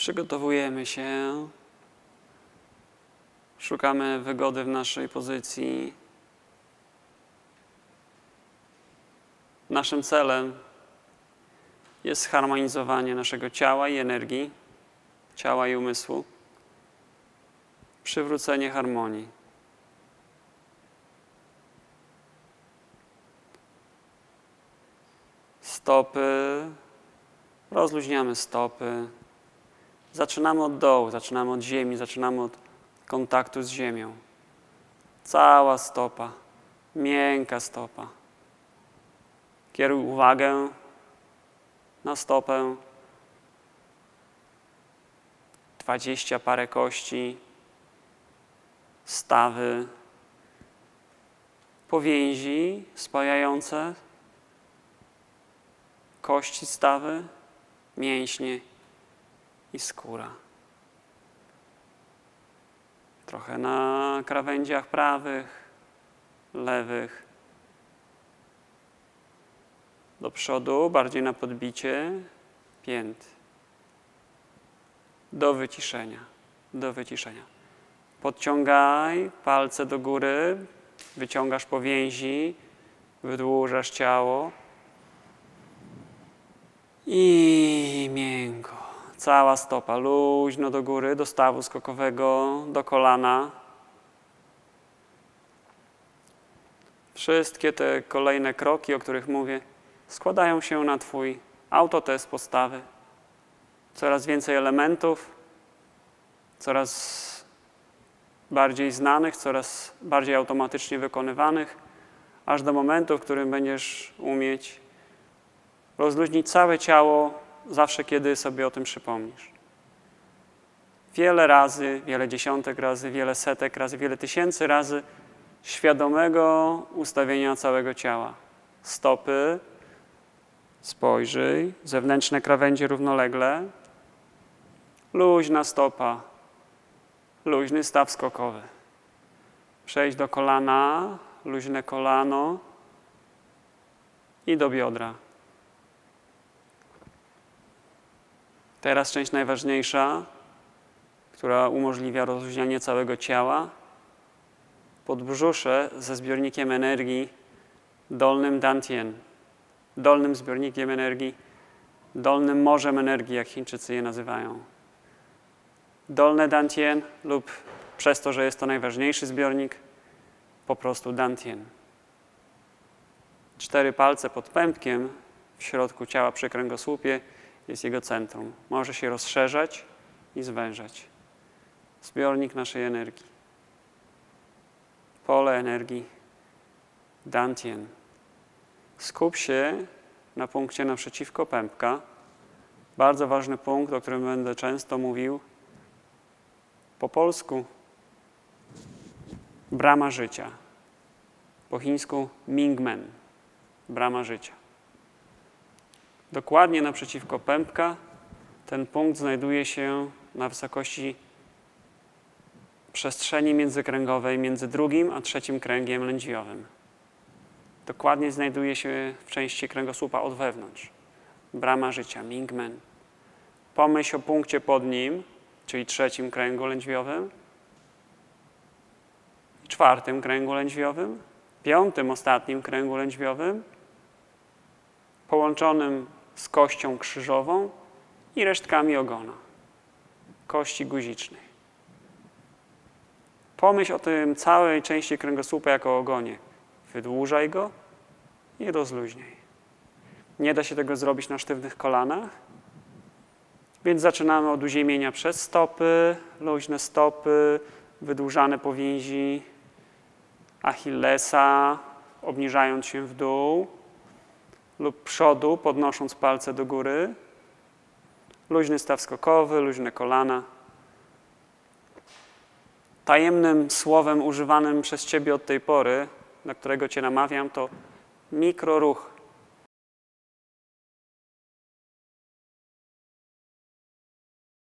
Przygotowujemy się. Szukamy wygody w naszej pozycji. Naszym celem jest zharmonizowanie naszego ciała i energii, ciała i umysłu, przywrócenie harmonii. Stopy, rozluźniamy stopy. Zaczynamy od dołu, zaczynamy od ziemi, zaczynamy od kontaktu z ziemią. Cała stopa, miękka stopa. Kieruj uwagę na stopę. 20 parę kości, stawy, powięzi spajające, kości, stawy, mięśnie i skóra. Trochę na krawędziach prawych, lewych. Do przodu, bardziej na podbicie pięt. Do wyciszenia, do wyciszenia. Podciągaj palce do góry, wyciągasz powięzi, wydłużasz ciało. I miękko. Cała stopa luźno do góry, do stawu skokowego, do kolana. Wszystkie te kolejne kroki, o których mówię, składają się na Twój autotest postawy. Coraz więcej elementów, coraz bardziej znanych, coraz bardziej automatycznie wykonywanych, aż do momentu, w którym będziesz umieć rozluźnić całe ciało zawsze, kiedy sobie o tym przypomnisz. Wiele razy, wiele dziesiątek razy, wiele setek razy, wiele tysięcy razy świadomego ustawienia całego ciała. Stopy, spojrzyj, zewnętrzne krawędzie równolegle, luźna stopa, luźny staw skokowy. Przejdź do kolana, luźne kolano i do biodra. Teraz część najważniejsza, która umożliwia rozluźnianie całego ciała. Podbrzusze ze zbiornikiem energii, dolnym Dantien, dolnym zbiornikiem energii, dolnym morzem energii, jak Chińczycy je nazywają. Dolne Dantien lub przez to, że jest to najważniejszy zbiornik, po prostu Dantien. 4 palce pod pępkiem w środku ciała przy kręgosłupie jest jego centrum. Może się rozszerzać i zwężać. Zbiornik naszej energii. Pole energii Dantien. Skup się na punkcie naprzeciwko pępka. Bardzo ważny punkt, o którym będę często mówił. Po polsku brama życia. Po chińsku Mingmen. Brama życia. Dokładnie naprzeciwko pępka ten punkt znajduje się na wysokości przestrzeni międzykręgowej między drugim a trzecim kręgiem lędźwiowym. Dokładnie znajduje się w części kręgosłupa od wewnątrz. Brama życia, Mingmen. Pomyśl o punkcie pod nim, czyli trzecim kręgu lędźwiowym, czwartym kręgu lędźwiowym, piątym, ostatnim kręgu lędźwiowym, połączonym z kością krzyżową i resztkami ogona, kości guzicznej. Pomyśl o tym całej części kręgosłupa jako ogonie. Wydłużaj go i rozluźnij. Nie da się tego zrobić na sztywnych kolanach, więc zaczynamy od uziemienia przez stopy, luźne stopy, wydłużane powięzi Achillesa, obniżając się w dół lub przodu, podnosząc palce do góry. Luźny staw skokowy, luźne kolana. Tajemnym słowem używanym przez Ciebie od tej pory, na którego Cię namawiam, to mikroruch.